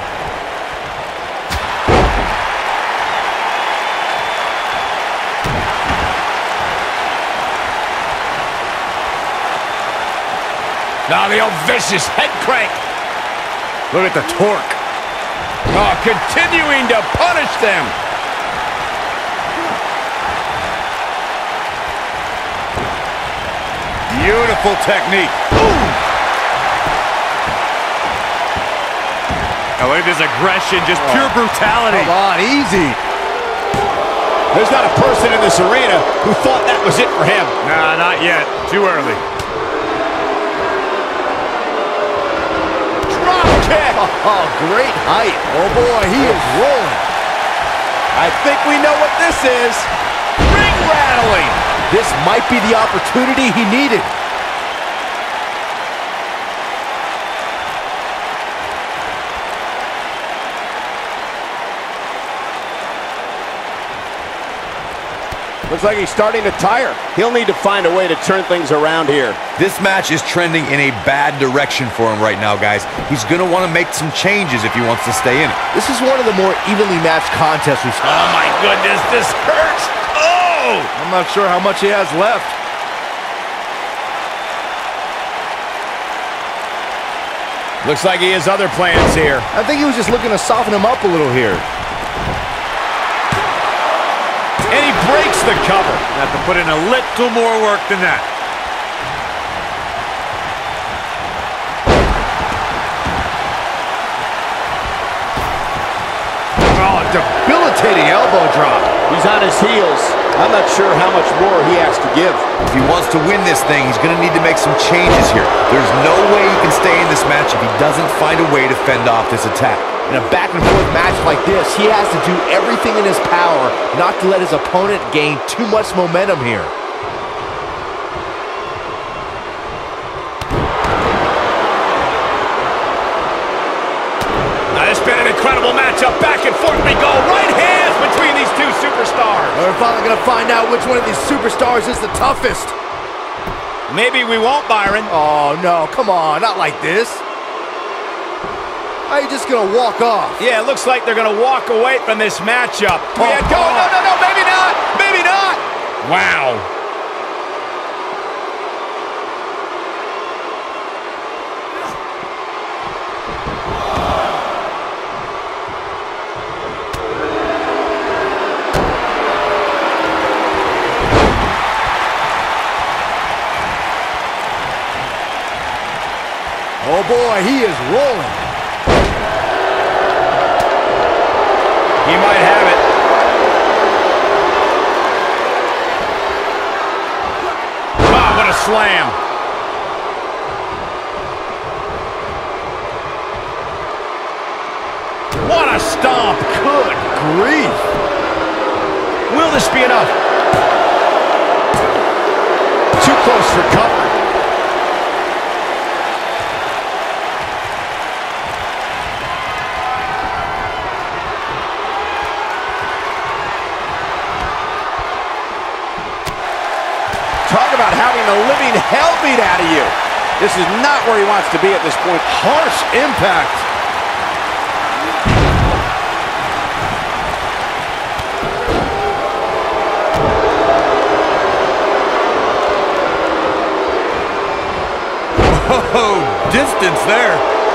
Now the old vicious head crank. Look at the torque. Oh, continuing to punish them. Beautiful technique. Ooh. Oh, look at this aggression, just pure brutality. Come on, easy. There's not a person in this arena who thought that was it for him. Nah, not yet. Too early. Drop kick. Oh, great height. Oh, boy, he is rolling. I think we know what this is. Ring rattling. This might be the opportunity he needed. Looks like he's starting to tire. He'll need to find a way to turn things around here. This match is trending in a bad direction for him right now, guys. He's going to want to make some changes if he wants to stay in it. This is one of the more evenly matched contests we've seen. Oh, my goodness, this hurts. Oh! I'm not sure how much he has left. Looks like he has other plans here. I think he was just looking to soften him up a little here. And he breaks the cover. Have to put in a little more work than that. Oh, debilitating elbow drop. He's on his heels. I'm not sure how much more he has to give. If he wants to win this thing, he's going to need to make some changes here. There's no way he can stay in this match if he doesn't find a way to fend off this attack. In a back-and-forth match like this, he has to do everything in his power not to let his opponent gain too much momentum here. Now, this has been an incredible matchup. Back and forth we go. Right hands between these two superstars. We're finally going to find out which one of these superstars is the toughest. Maybe we won't, Byron. Oh, no, come on, not like this. How are you just going to walk off? Yeah, it looks like they're going to walk away from this matchup. Oh, yeah, go. oh. No, no, no, maybe not. Maybe not. Wow. Oh, boy, he is rolling. He might have it. Wow, what a slam. What a stomp. Good grief. Will this be enough? Too close for cover. Talk about having the living hell beat out of you. This is not where he wants to be at this point. Harsh impact. Oh, distance there.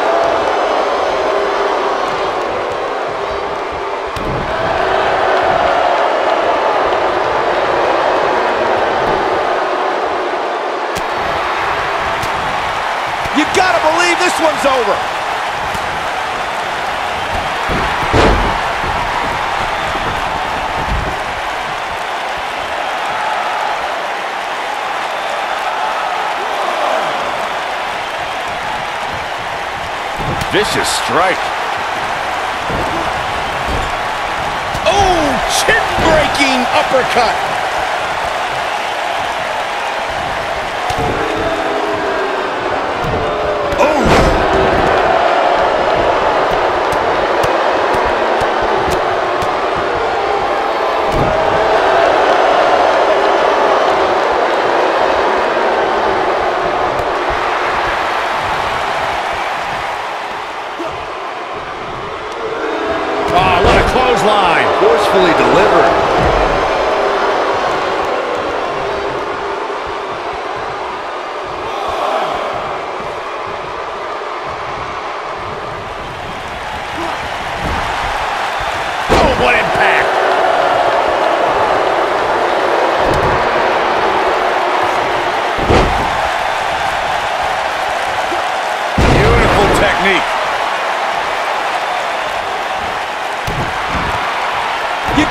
You gotta believe this one's over. Vicious strike. Oh, chin-breaking uppercut. Line. Forcefully delivered.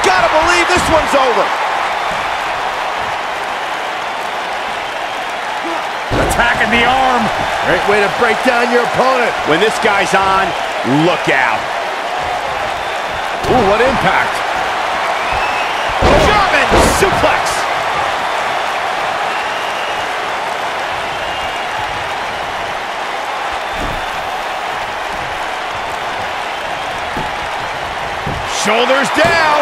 gotta believe this one's over. Attacking the arm. Great way to break down your opponent. When this guy's on, look out. Ooh, what impact. German suplex. Shoulders down.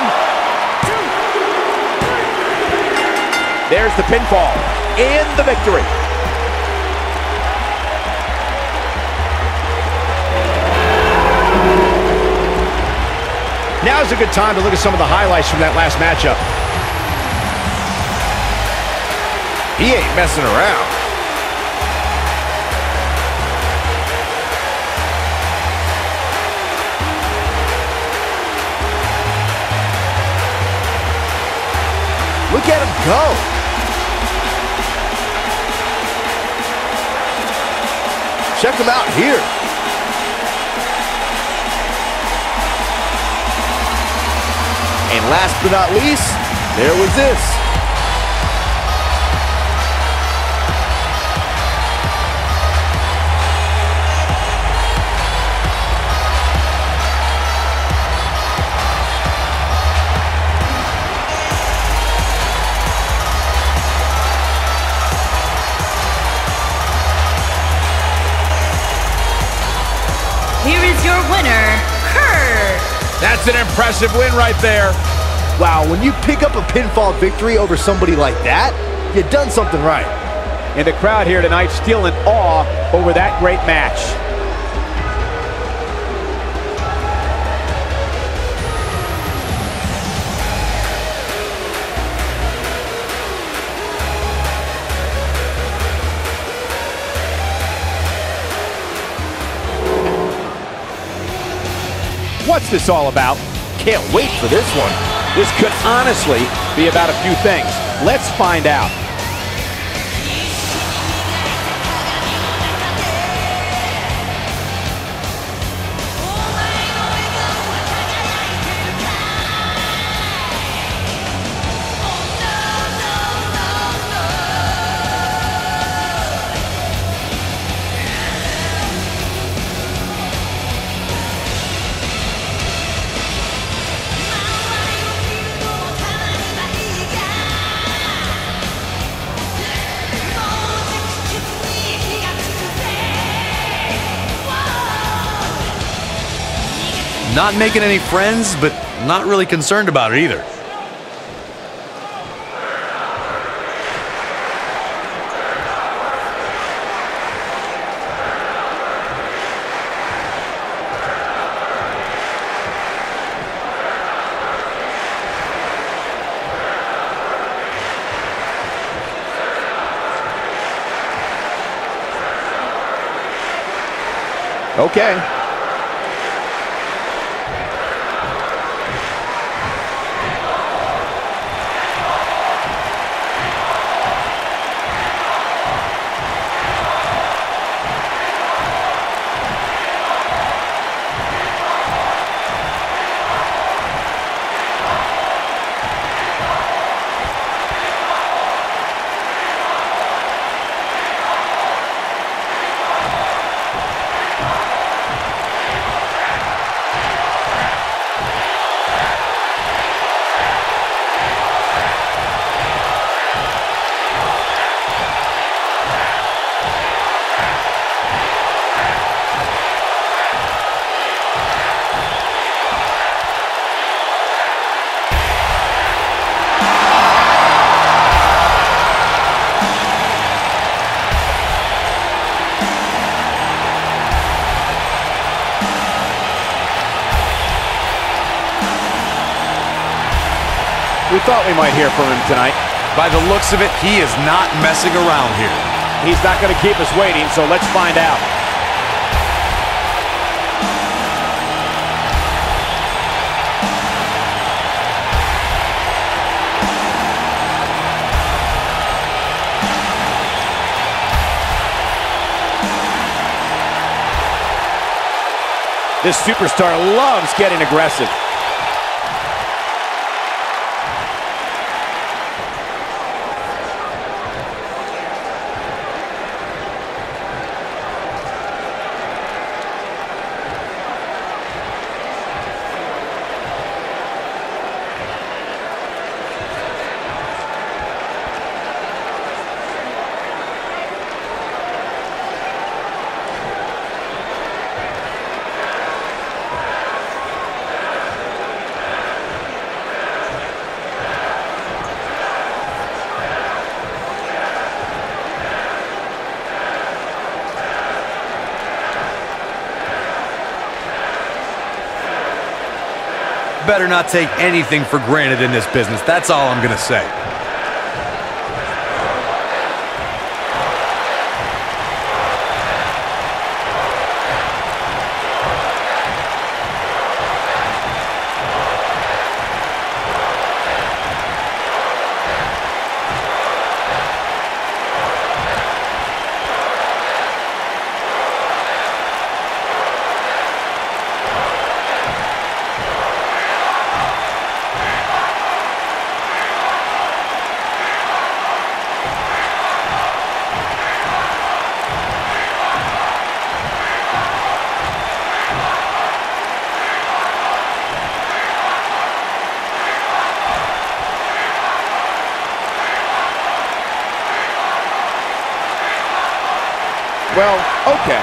There's the pinfall and the victory. Now's a good time to look at some of the highlights from that last matchup. He ain't messing around. Look at him go. Check him out here. And last but not least, there was this. Here is your winner, Curt. That's an impressive win right there. Wow, when you pick up a pinfall victory over somebody like that, you've done something right. And the crowd here tonight still in awe over that great match. What's this all about? Can't wait for this one. This could honestly be about a few things. Let's find out. Not making any friends, but not really concerned about it either. Okay. We thought we might hear from him tonight. By the looks of it, he is not messing around here. He's not going to keep us waiting, so let's find out. This superstar loves getting aggressive. better not take anything for granted in this business. That's all I'm gonna say. Well, okay.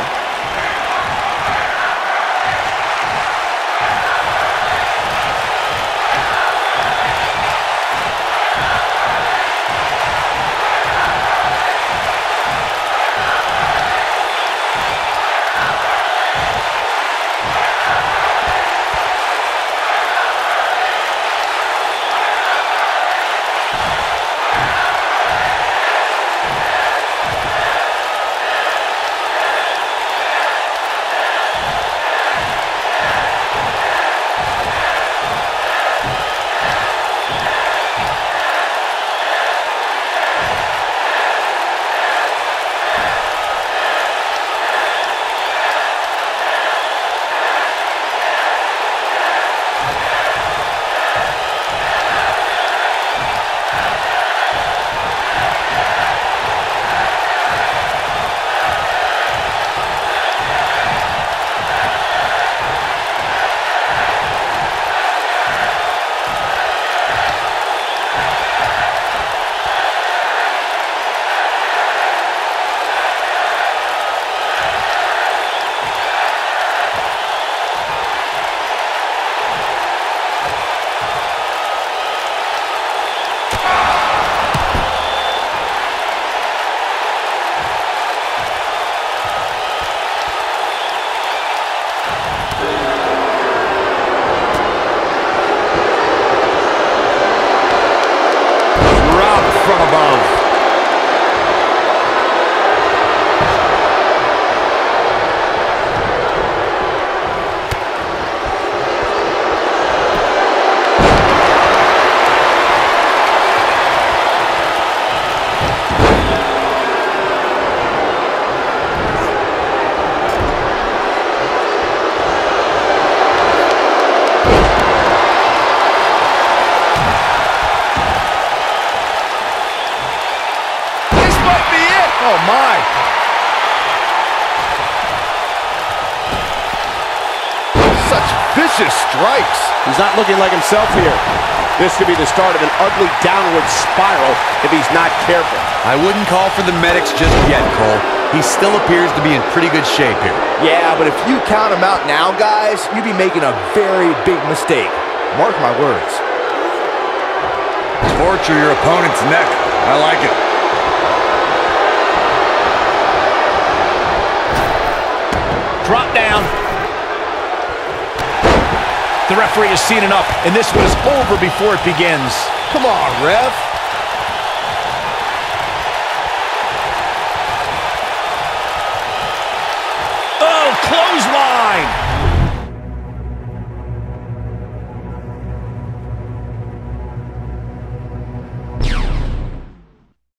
Strikes. He's not looking like himself here. This could be the start of an ugly downward spiral if he's not careful. I wouldn't call for the medics just yet, Cole. He still appears to be in pretty good shape here. Yeah, but if you count him out now, guys, you'd be making a very big mistake. Mark my words. Torture your opponent's neck. I like it. Drop down. The referee has seen enough, and this one is over before it begins. Come on, ref.